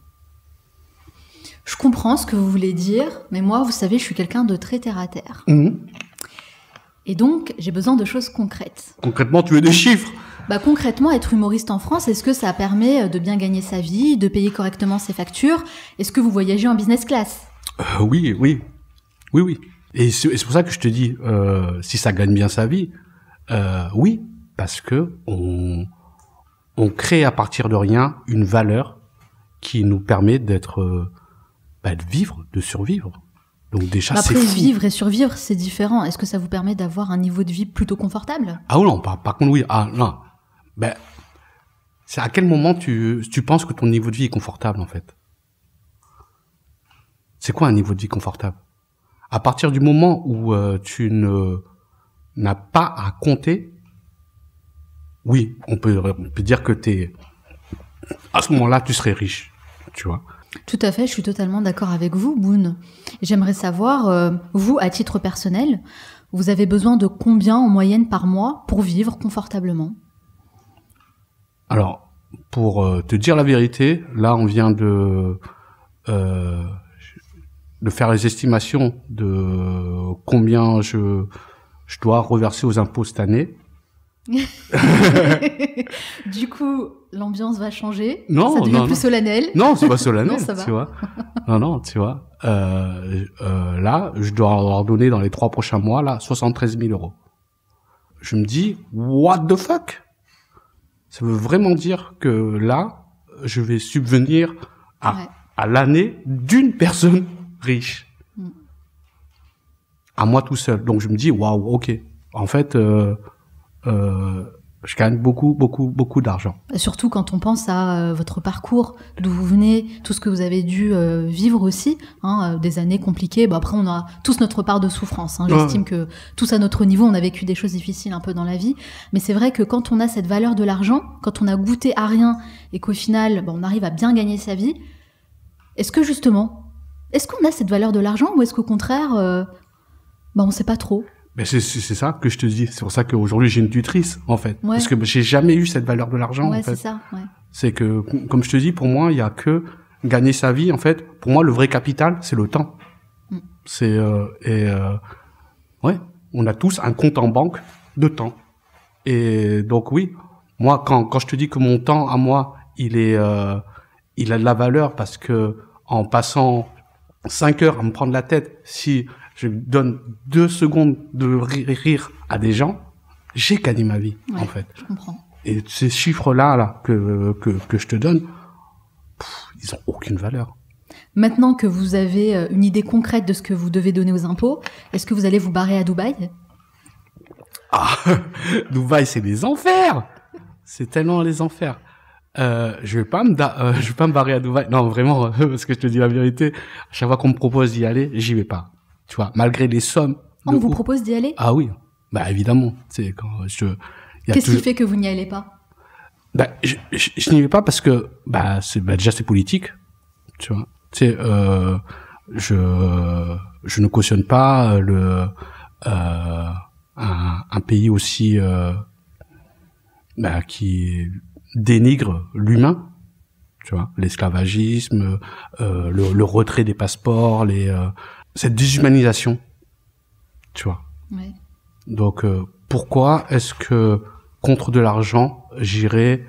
Je comprends ce que vous voulez dire, mais moi, vous savez, je suis quelqu'un de très terre-à-terre. Et donc, j'ai besoin de choses concrètes. Concrètement, tu veux des chiffres? Bah, concrètement, être humoriste en France, est-ce que ça permet de bien gagner sa vie, de payer correctement ses factures? Est-ce que vous voyagez en business class? Oui. Et c'est pour ça que je te dis, si ça gagne bien sa vie, oui, parce que on crée à partir de rien une valeur qui nous permet de vivre, de survivre. Donc déjà, c'est après, fou. vivre et survivre, c'est différent. Est-ce que ça vous permet d'avoir un niveau de vie plutôt confortable? Ah non, par contre, oui. Ah non. Ben, c'est à quel moment tu penses que ton niveau de vie est confortable, en fait? C'est quoi un niveau de vie confortable? À partir du moment où tu n'as pas à compter, oui, on peut dire que à ce moment-là, tu serais riche, tu vois. Tout à fait, je suis totalement d'accord avec vous, Boun. J'aimerais savoir, vous, à titre personnel, vous avez besoin de combien en moyenne par mois pour vivre confortablement? Alors, pour te dire la vérité, là, on vient de faire les estimations de combien je dois reverser aux impôts cette année. Du coup, l'ambiance va changer. Non, ça devient plus solennel. Non, c'est pas solennel, Non, ça va. tu vois. Non, tu vois. Là, je dois leur donner dans les 3 prochains mois, là, 73 000 €. Je me dis, what the fuck? Ça veut vraiment dire que là, je vais subvenir à l'année d'une personne riche. À moi tout seul. Donc je me dis, waouh, ok. En fait, je gagne beaucoup d'argent. Surtout quand on pense à votre parcours, d'où vous venez, tout ce que vous avez dû vivre aussi, hein, des années compliquées. Bah après, on a tous notre part de souffrance. Hein. J'estime que tous à notre niveau, on a vécu des choses difficiles un peu dans la vie. Mais c'est vrai que quand on a cette valeur de l'argent, quand on a goûté à rien et qu'au final, on arrive à bien gagner sa vie, est-ce qu'on a cette valeur de l'argent ou est-ce qu'au contraire, on sait pas trop? Mais c'est ça que je te dis. C'est pour ça qu'aujourd'hui j'ai une tutrice, en fait. Ouais. Parce que j'ai jamais eu cette valeur de l'argent, en fait. Ouais, c'est ça, ouais. C'est que, comme je te dis, pour moi, il y a que gagner sa vie, en fait, pour moi, le vrai capital, c'est le temps. C'est ouais, on a tous un compte en banque de temps. Et donc oui, moi, quand je te dis que mon temps à moi, il a de la valeur parce que en passant 5 heures à me prendre la tête, si je donne 2 secondes de rire à des gens, j'ai gagné ma vie, en fait. Je comprends. Et ces chiffres-là, que je te donne, ils ont aucune valeur. Maintenant que vous avez une idée concrète de ce que vous devez donner aux impôts, est-ce que vous allez vous barrer à Dubaï? Ah, Dubaï, c'est les enfers. C'est tellement les enfers. Je vais pas me barrer à Dubaï. Non, vraiment, parce que je te dis la vérité, à chaque fois qu'on me propose d'y aller, j'y vais pas. Tu vois, malgré les sommes. On vous propose d'y aller? Ah oui, bah évidemment. C'est quand Qu'est-ce qui fait que vous n'y allez pas? Bah, je n'y vais pas parce que déjà c'est politique, tu vois. Tu sais, je ne cautionne pas un pays aussi qui dénigre l'humain, tu vois, l'esclavagisme, le retrait des passeports, cette déshumanisation, tu vois. Ouais. Donc pourquoi est-ce que contre de l'argent j'irais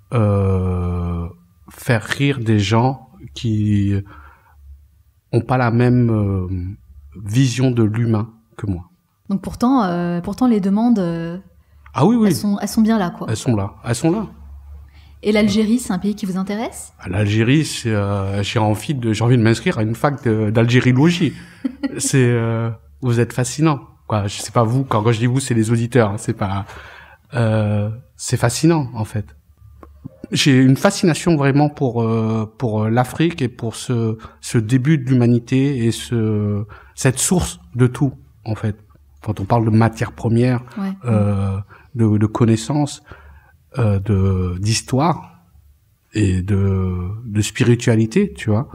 faire rire des gens qui ont pas la même vision de l'humain que moi? Donc pourtant les demandes, ah oui, elles sont bien là, quoi. Elles sont là. Et l'Algérie, c'est un pays qui vous intéresse? L'Algérie, j'ai envie de m'inscrire à une fac d'algériologie. Vous êtes fascinant, quoi. Je sais pas vous, quand je dis vous, c'est les auditeurs. C'est pas, c'est fascinant en fait. J'ai une fascination vraiment pour l'Afrique et pour ce début de l'humanité et cette source de tout en fait. Quand on parle de matières premières, de connaissances, d'histoire et de spiritualité, tu vois.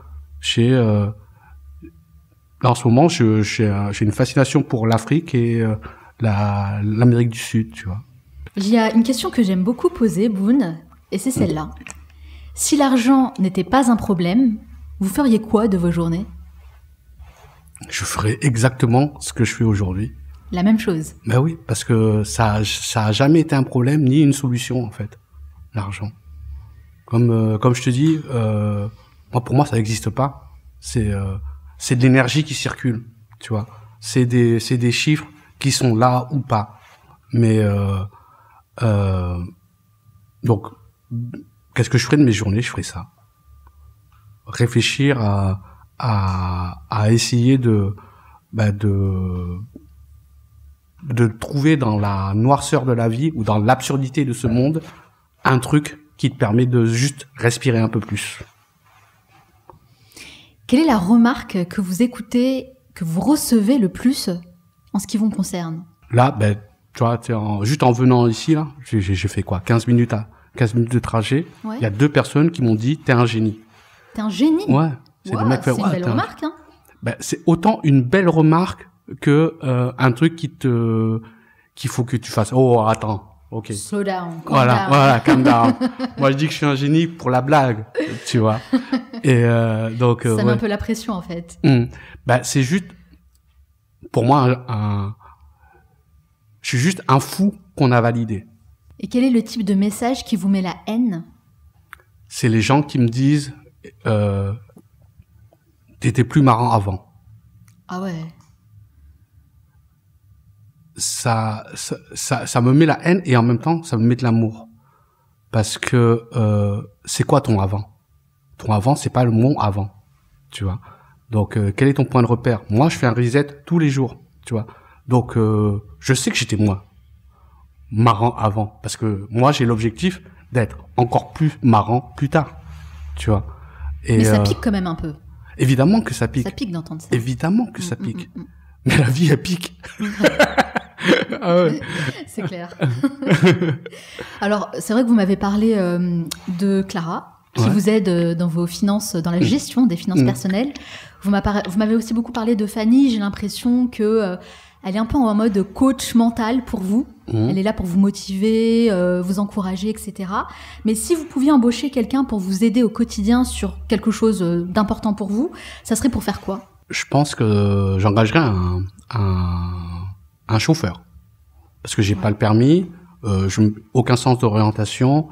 Là, en ce moment, j'ai une fascination pour l'Afrique et l'Amérique du Sud, tu vois. Il y a une question que j'aime beaucoup poser, Boun, et c'est celle-là. Si l'argent n'était pas un problème, vous feriez quoi de vos journées? Je ferais exactement ce que je fais aujourd'hui. La même chose. Ben oui, parce que ça a jamais été un problème ni une solution en fait, l'argent. Comme je te dis, pour moi ça n'existe pas. C'est de l'énergie qui circule, tu vois. C'est des chiffres qui sont là ou pas. Mais donc qu'est-ce que je ferais de mes journées? Je ferais ça. Réfléchir à essayer de trouver dans la noirceur de la vie ou dans l'absurdité de ce monde un truc qui te permet de juste respirer un peu plus. Quelle est la remarque que vous écoutez, que vous recevez le plus en ce qui vous concerne? Là, tu vois, juste en venant ici, là, j'ai fait quoi? 15 minutes de trajet. Ouais. Il y a 2 personnes qui m'ont dit, t'es un génie. T'es un génie? Ouais. C'est une belle remarque, hein. C'est autant une belle remarque que un truc qu'il faut que tu fasses. Oh, attends. OK. Slow down. Voilà, calm down. Moi, je dis que je suis un génie pour la blague, tu vois. Et donc ça met un peu la pression en fait. C'est juste pour moi je suis juste un fou qu'on a validé. Et quel est le type de message qui vous met la haine? C'est les gens qui me disent t'étais plus marrant avant. Ah ouais. Ça me met la haine et en même temps ça me met de l'amour parce que c'est quoi ton avant? Ton avant, c'est pas le mon avant, tu vois. Donc quel est ton point de repère? Moi, je fais un reset tous les jours, tu vois. Donc je sais que j'étais moi marrant avant parce que moi j'ai l'objectif d'être encore plus marrant plus tard, tu vois. Et mais ça pique quand même un peu. Évidemment que ça pique. Ça pique d'entendre ça. Évidemment que ça pique. Mais la vie, elle pique. Ah ouais. C'est clair. Alors, c'est vrai que vous m'avez parlé de Clara, qui vous aide dans vos finances, dans la gestion des finances personnelles. Vous m'avez aussi beaucoup parlé de Fanny. J'ai l'impression que elle est un peu en mode coach mental pour vous. Elle est là pour vous motiver, vous encourager, etc. Mais si vous pouviez embaucher quelqu'un pour vous aider au quotidien sur quelque chose d'important pour vous, ça serait pour faire quoi? Je pense que j'engagerais un chauffeur. Parce que j'ai pas le permis, aucun sens d'orientation,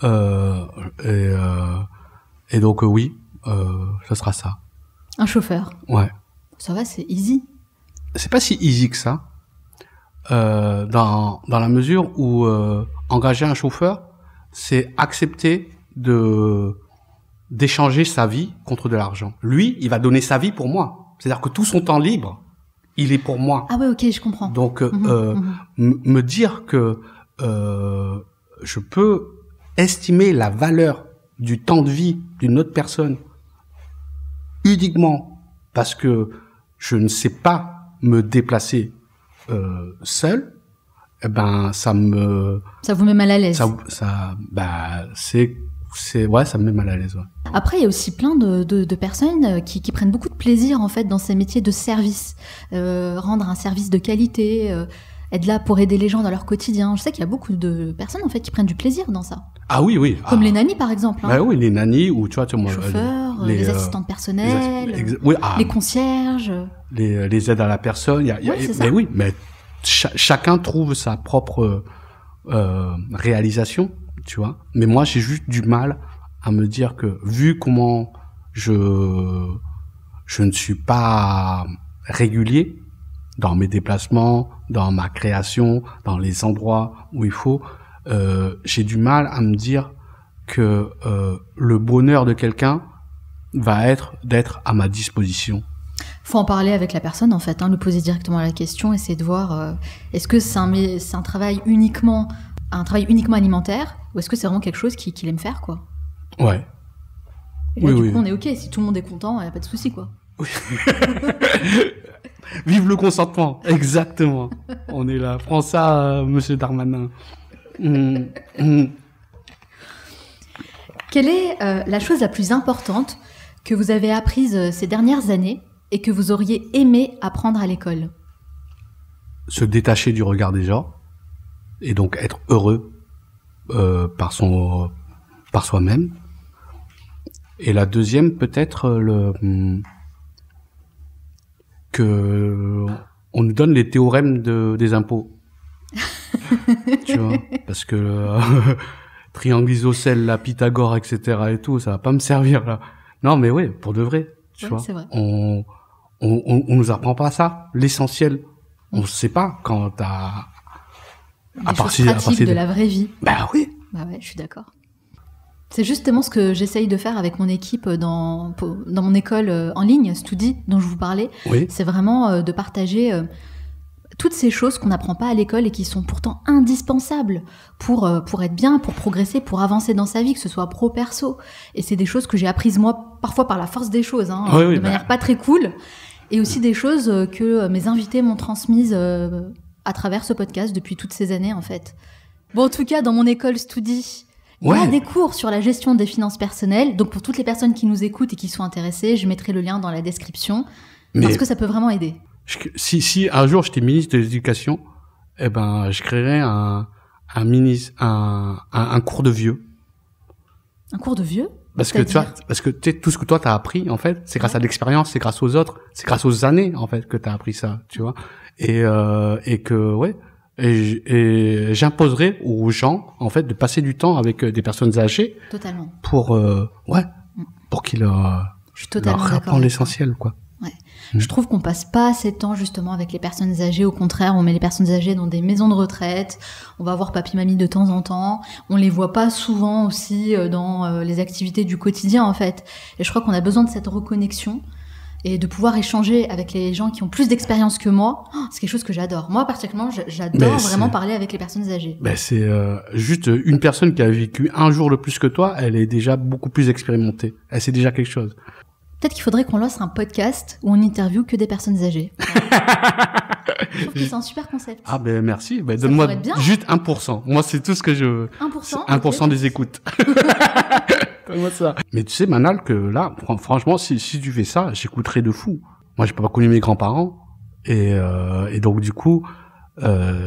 et donc oui, ce sera ça. Un chauffeur. Ouais. Ça va, c'est easy. C'est pas si easy que ça, dans la mesure où engager un chauffeur, c'est accepter d'échanger sa vie contre de l'argent. Lui, il va donner sa vie pour moi. C'est-à-dire que tout son temps libre, il est pour moi. Ah ouais, ok, je comprends. Donc, me dire que je peux estimer la valeur du temps de vie d'une autre personne uniquement parce que je ne sais pas me déplacer seul, eh ben ça vous met mal à l'aise. Ouais, ça me met mal à l'aise. Ouais. Après, il y a aussi plein de personnes qui prennent beaucoup de plaisir en fait dans ces métiers de service, rendre un service de qualité, être là pour aider les gens dans leur quotidien. Je sais qu'il y a beaucoup de personnes en fait qui prennent du plaisir dans ça. Ah oui. Comme les nannies par exemple. Hein. Bah oui, les nannies ou tu vois, les chauffeurs, les assistantes personnelles, les concierges, les aides à la personne. Mais chacun trouve sa propre réalisation, tu vois. Mais moi, j'ai juste du mal à me dire que vu comment je ne suis pas régulier dans mes déplacements, dans ma création, dans les endroits où il faut, j'ai du mal à me dire que le bonheur de quelqu'un va être d'être à ma disposition. Faut en parler avec la personne en fait, lui poser directement la question, essayer de voir est-ce que c'est un travail uniquement alimentaire ou est-ce que c'est vraiment quelque chose qu'il aime faire quoi. Ouais. Et là, du coup, on est ok. Si tout le monde est content, il n'y a pas de souci, quoi. Oui. Vive le consentement. Exactement. On est là. Prends ça, monsieur Darmanin. Quelle est la chose la plus importante que vous avez apprise ces dernières années et que vous auriez aimé apprendre à l'école? Se détacher du regard des gens et donc être heureux par soi-même. Et la deuxième, peut-être que on nous donne les théorèmes des impôts. Tu vois, parce que triangle isocèle, la Pythagore, etc. et tout, ça va pas me servir là. Non, mais oui, pour de vrai, tu vois. C'est vrai. On nous apprend pas ça, l'essentiel. On sait pas quand t'as des choses pratiques de la vraie vie. Bah oui. Bah ouais, je suis d'accord. C'est justement ce que j'essaye de faire avec mon équipe dans mon école en ligne, Studi, dont je vous parlais. Oui. C'est vraiment de partager toutes ces choses qu'on n'apprend pas à l'école et qui sont pourtant indispensables pour être bien, pour progresser, pour avancer dans sa vie, que ce soit pro-perso. Et c'est des choses que j'ai apprises moi, parfois par la force des choses, de manière pas très cool. Et aussi des choses que mes invités m'ont transmises à travers ce podcast depuis toutes ces années, en fait. Bon, en tout cas, dans mon école Studi, il y a des cours sur la gestion des finances personnelles. Donc, pour toutes les personnes qui nous écoutent et qui sont intéressées, je mettrai le lien dans la description. Parce que ça peut vraiment aider. Si un jour j'étais ministre de l'Éducation, eh ben, je créerais un cours de vieux. Un cours de vieux? Parce que tu vois, tout ce que toi t'as appris, en fait, c'est grâce à l'expérience, c'est grâce aux autres, c'est grâce aux années, en fait, que t'as appris ça, tu vois. Et j'imposerais aux gens, en fait, de passer du temps avec des personnes âgées. Totalement. Pour qu'ils leur apprennent l'essentiel, quoi. Ouais. Je trouve qu'on passe pas assez de temps justement avec les personnes âgées. Au contraire, on met les personnes âgées dans des maisons de retraite. On va voir papy-mamie de temps en temps. On les voit pas souvent aussi dans les activités du quotidien en fait. Et je crois qu'on a besoin de cette reconnexion et de pouvoir échanger avec les gens qui ont plus d'expérience que moi. C'est quelque chose que j'adore. Moi particulièrement, j'adore vraiment parler avec les personnes âgées. C'est juste une personne qui a vécu un jour de plus que toi, elle est déjà beaucoup plus expérimentée. Elle sait déjà quelque chose. Peut-être qu'il faudrait qu'on lance un podcast où on interviewe que des personnes âgées. Je trouve que c'est un super concept. Ah ben merci. Ben, donne-moi juste 1%. Moi, c'est tout ce que je veux. 1%, 1% des écoutes. Donne-moi ça. Mais tu sais, Manal, que là, franchement, si tu fais ça, j'écouterai de fou. Moi, j'ai pas connu mes grands-parents. Et donc, du coup,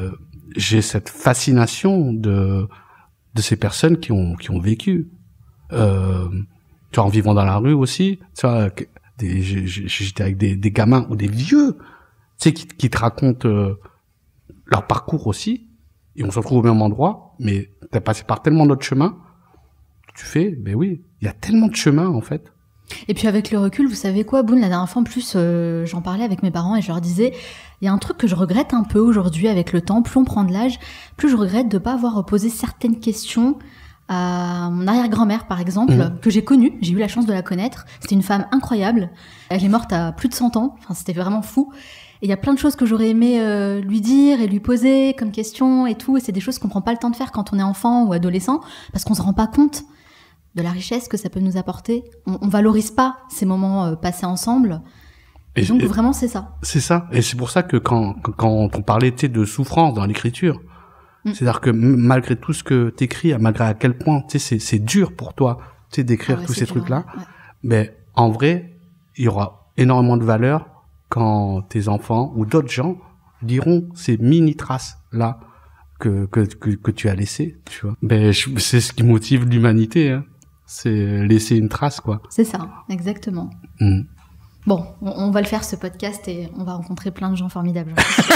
j'ai cette fascination de ces personnes qui ont vécu. Tu vois, en vivant dans la rue aussi, tu vois, j'étais avec des gamins ou des vieux, tu sais, qui te racontent leur parcours aussi, et on se retrouve au même endroit, mais t'as passé par tellement d'autres chemins, tu fais, ben oui, il y a tellement de chemins en fait. Et puis avec le recul, vous savez quoi, Boone, la dernière fois en plus, j'en parlais avec mes parents et je leur disais, il y a un truc que je regrette un peu aujourd'hui avec le temps, plus on prend de l'âge, plus je regrette de pas avoir posé certaines questions à mon arrière-grand-mère par exemple, que j'ai connue, j'ai eu la chance de la connaître, c'était une femme incroyable, elle est morte à plus de 100 ans, enfin c'était vraiment fou, et il y a plein de choses que j'aurais aimé lui dire et lui poser comme questions et tout, et c'est des choses qu'on prend pas le temps de faire quand on est enfant ou adolescent, parce qu'on se rend pas compte de la richesse que ça peut nous apporter. On valorise pas ces moments passés ensemble. Et donc vraiment c'est ça. C'est ça. Et c'est pour ça que quand on parlait de souffrance dans l'écriture, c'est-à-dire que malgré tout ce que t'écris, malgré à quel point c'est dur pour toi, d'écrire tous ces trucs-là, mais en vrai, il y aura énormément de valeur quand tes enfants ou d'autres gens liront ces mini traces là que tu as laissées, tu vois. Ben c'est ce qui motive l'humanité, hein. C'est laisser une trace, quoi. C'est ça, exactement. Bon, on va le faire, ce podcast, et on va rencontrer plein de gens formidables.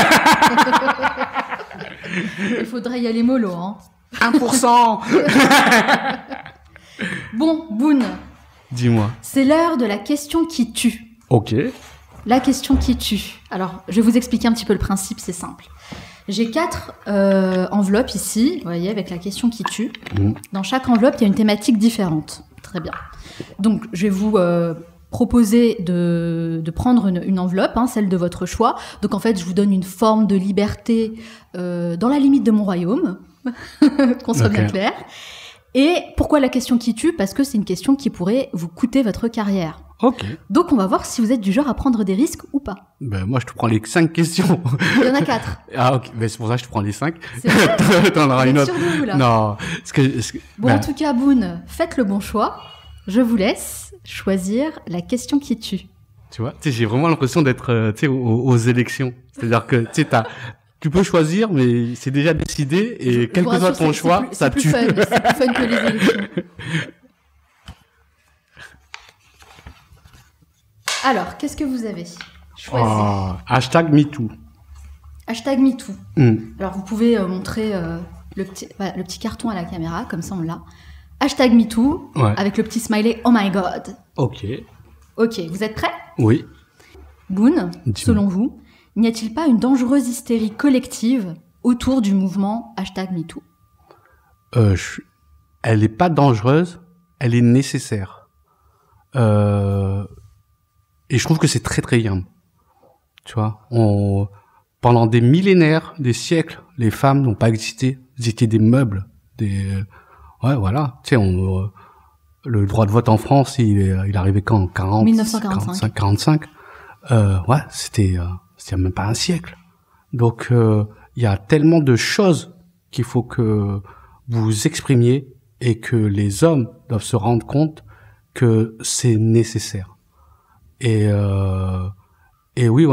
Il faudrait y aller mollo, hein. 1%. Bon, Boone. Dis-moi. C'est l'heure de la question qui tue. Ok. La question qui tue. Alors, je vais vous expliquer un petit peu le principe, c'est simple. J'ai 4 enveloppes ici, vous voyez, avec la question qui tue. Dans chaque enveloppe, il y a une thématique différente. Très bien. Donc, je vais vous proposer de prendre une enveloppe, hein, celle de votre choix. Donc, en fait, je vous donne une forme de liberté dans la limite de mon royaume, qu'on soit bien clair. Et pourquoi la question qui tue ? Parce que c'est une question qui pourrait vous coûter votre carrière. Ok. Donc, on va voir si vous êtes du genre à prendre des risques ou pas. Ben, moi, je te prends les 5 questions. Il y en a 4. Ah, ok. Ben, c'est pour ça que je te prends les 5. C'est vrai. T'en auras une autre. Sur vous, là. Non. Bon, en tout cas, Boone, faites le bon choix. Je vous laisse choisir la question qui tue. Tu vois, j'ai vraiment l'impression d'être, aux élections. C'est-à-dire que, tu peux choisir, mais c'est déjà décidé, et quel que soit ton choix, ça tue. C'est plus fun que les élections. Alors, qu'est-ce que vous avez choisi? Hashtag MeToo. Hashtag MeToo. Alors, vous pouvez montrer le petit carton à la caméra, comme ça on l'a. Hashtag MeToo, avec le petit smiley « Oh my God ». Ok. Ok, vous êtes prêts? Oui. Boone, selon vous, n'y a-t-il pas une dangereuse hystérie collective autour du mouvement hashtag MeToo? Elle n'est pas dangereuse, elle est nécessaire. Et je trouve que c'est très très bien. Tu vois, pendant des millénaires, des siècles, les femmes n'ont pas existé. Elles étaient des meubles, voilà. Tu sais, le droit de vote en France, il arrivait quand? 1945. C'était même pas un siècle. Donc, il y a tellement de choses qu'il faut que vous exprimiez et que les hommes doivent se rendre compte que c'est nécessaire. Et oui,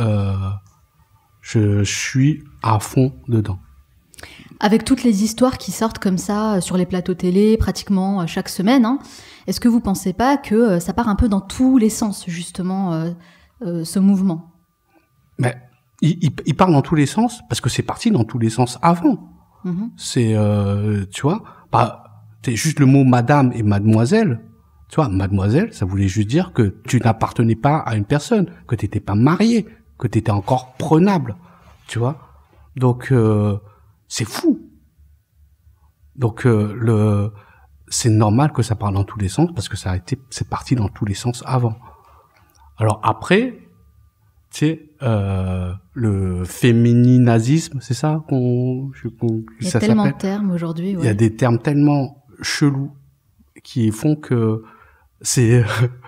je suis à fond dedans. Avec toutes les histoires qui sortent comme ça sur les plateaux télé, pratiquement chaque semaine, hein, est-ce que vous pensez pas que ça part un peu dans tous les sens, justement, ce mouvement? Mais il part dans tous les sens parce que c'est parti dans tous les sens avant. C'est, tu vois, c'est juste le mot madame et mademoiselle. Tu vois, mademoiselle, ça voulait juste dire que tu n'appartenais pas à une personne, que tu n'étais pas marié, que tu étais encore prenable, tu vois. Donc, c'est fou. Donc, c'est normal que ça parle dans tous les sens parce que c'est parti dans tous les sens avant. Alors après, tu sais, le fémininazisme, c'est ça il y a tellement de termes aujourd'hui. Il y a des termes tellement chelous qui font que c'est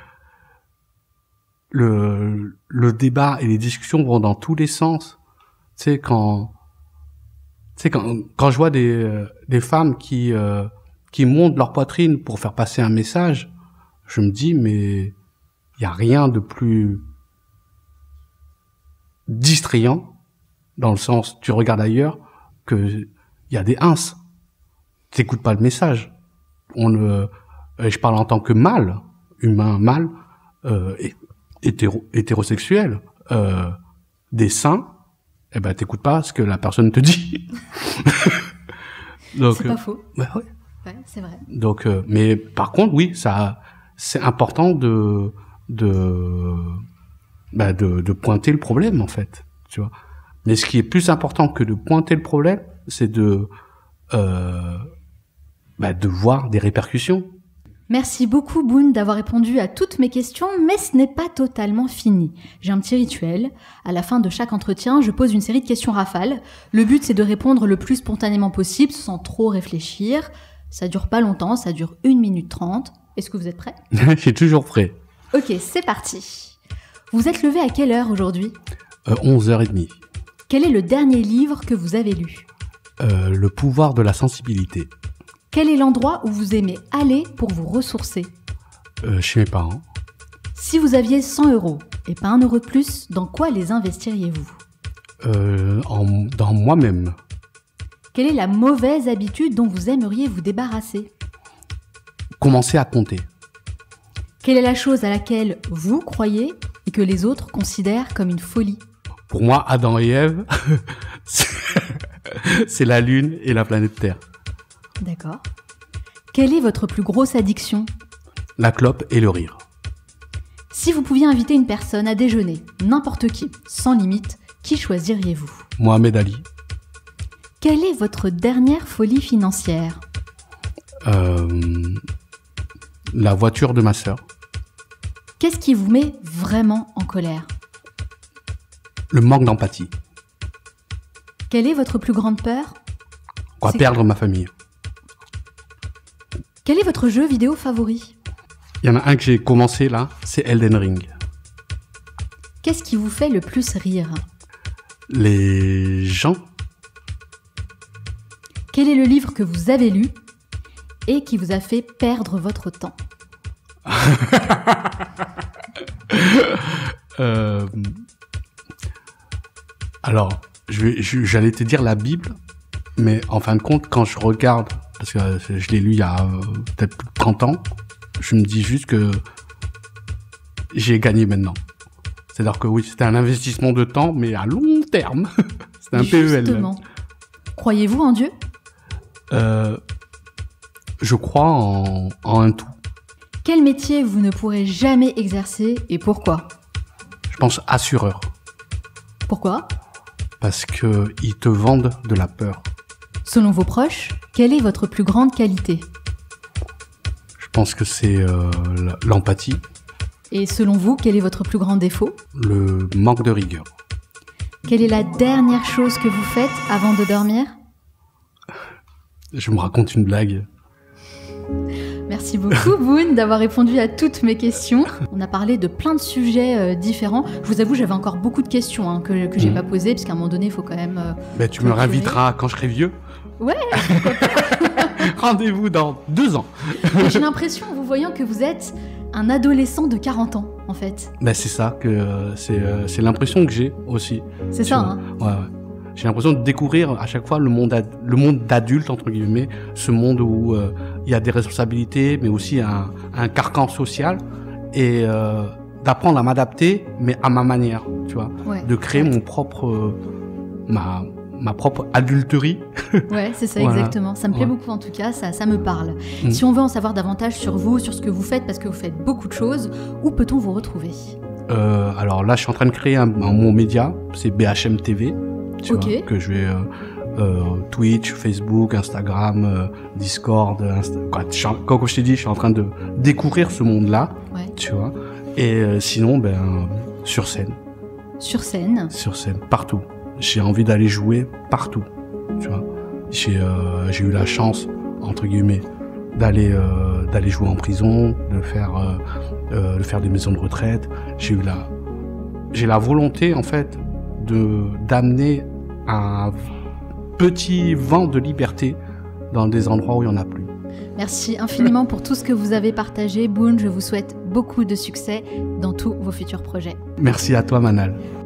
le débat et les discussions vont dans tous les sens. Tu sais, quand je vois des femmes qui montent leur poitrine pour faire passer un message, je me dis mais il y a rien de plus distrayant dans le sens tu regardes ailleurs que il y a des ins. T'écoutes pas le message. Je parle en tant que mâle, humain mâle, hétérosexuel, des seins. Eh ben, t'écoutes pas ce que la personne te dit. Donc, c'est pas faux. Ouais. Ouais, c'est vrai. Donc, mais par contre, oui, c'est important de pointer le problème, en fait, tu vois. Mais ce qui est plus important que de pointer le problème, c'est de voir des répercussions. Merci beaucoup, Boone, d'avoir répondu à toutes mes questions, mais ce n'est pas totalement fini. J'ai un petit rituel. À la fin de chaque entretien, je pose une série de questions rafales. Le but, c'est de répondre le plus spontanément possible, sans trop réfléchir. Ça dure pas longtemps, ça dure 1 minute 30. Est-ce que vous êtes prêts ? Je suis toujours prêt. Ok, c'est parti. Vous êtes levé à quelle heure aujourd'hui ? 11h30. Quel est le dernier livre que vous avez lu ? Le pouvoir de la sensibilité. Quel est l'endroit où vous aimez aller pour vous ressourcer ? Chez mes parents. Si vous aviez 100 € et pas 1 € de plus, dans quoi les investiriez-vous ? Dans moi-même. Quelle est la mauvaise habitude dont vous aimeriez vous débarrasser ? Commencer à compter. Quelle est la chose à laquelle vous croyez et que les autres considèrent comme une folie ? Pour moi, Adam et Ève, c'est la Lune et la planète Terre. D'accord. Quelle est votre plus grosse addiction ? La clope et le rire. Si vous pouviez inviter une personne à déjeuner, n'importe qui, sans limite, qui choisiriez-vous ? Mohamed Ali. Quelle est votre dernière folie financière ? La voiture de ma sœur. Qu'est-ce qui vous met vraiment en colère ? Le manque d'empathie. Quelle est votre plus grande peur ? Perdre ma famille. Quel est votre jeu vidéo favori ? Il y en a un que j'ai commencé là, c'est Elden Ring. Qu'est-ce qui vous fait le plus rire ? Les gens. Quel est le livre que vous avez lu et qui vous a fait perdre votre temps ? Alors, j'allais te dire la Bible, mais en fin de compte, quand je regarde, parce que je l'ai lu il y a peut-être plus de 30 ans, je me dis juste que j'ai gagné maintenant. C'est-à-dire que oui, c'était un investissement de temps, mais à long terme. C'était un PEL. Justement. Croyez-vous en Dieu ? Je crois en un tout. Quel métier vous ne pourrez jamais exercer et pourquoi ? Je pense assureur. Pourquoi ? Parce que ils te vendent de la peur. Selon vos proches, quelle est votre plus grande qualité ? Je pense que c'est l'empathie. Et selon vous, quel est votre plus grand défaut ? Le manque de rigueur. Quelle est la dernière chose que vous faites avant de dormir ? Je me raconte une blague. Merci beaucoup, Boone, d'avoir répondu à toutes mes questions. On a parlé de plein de sujets différents. Je vous avoue, j'avais encore beaucoup de questions que j'ai pas posées, parce qu'à un moment donné, il faut quand même... tu me réinviteras quand je serai vieux. Ouais. Rendez-vous dans 2 ans. J'ai l'impression, en vous voyant, que vous êtes un adolescent de 40 ans, en fait. C'est ça, que c'est l'impression que j'ai aussi. C'est ça, hein. Ouais. J'ai l'impression de découvrir à chaque fois le monde d'adulte, entre guillemets, ce monde où il y a des responsabilités, mais aussi un carcan social, et d'apprendre à m'adapter, mais à ma manière, tu vois, de créer mon propre, ma propre adulterie. Ouais, c'est ça, voilà. Exactement. Ça me plaît beaucoup, en tout cas, ça me parle. Si on veut en savoir davantage sur vous, sur ce que vous faites, parce que vous faites beaucoup de choses, où peut-on vous retrouver ? Alors là, je suis en train de créer mon média, c'est BHM TV. Tu vois, que je vais Twitch, Facebook, Instagram, Discord, comme je t'ai dit, je suis en train de découvrir ce monde-là, tu vois. Et sinon, sur scène. Sur scène, partout. J'ai envie d'aller jouer partout, tu vois. J'ai eu la chance, entre guillemets, d'aller jouer en prison, de faire des maisons de retraite. J'ai la volonté, en fait, d'amener un petit vent de liberté dans des endroits où il n'y en a plus. Merci infiniment pour tout ce que vous avez partagé, Boone. Je vous souhaite beaucoup de succès dans tous vos futurs projets. Merci à toi, Manal.